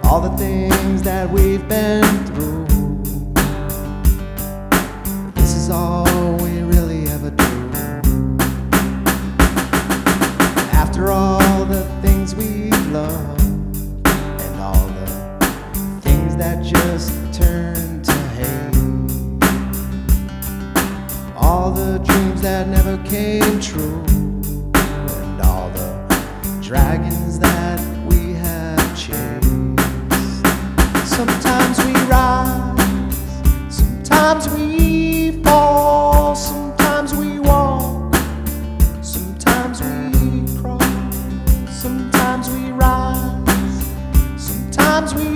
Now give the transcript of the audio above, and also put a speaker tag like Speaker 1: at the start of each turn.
Speaker 1: all the things that we've been through. This is all we really ever do. After all the things we've loved, and all the things that just turn to hate, all the dreams that never came true, and all the dragons that we have chased. Sometimes we rise, sometimes we fall, sometimes we walk, sometimes we crawl, sometimes we rise, sometimes we